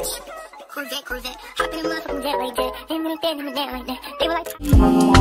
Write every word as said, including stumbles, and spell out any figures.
Corvette, Corvette, hop in a motherfucking jet like that. Ain't really dead, ain't like that. They were like.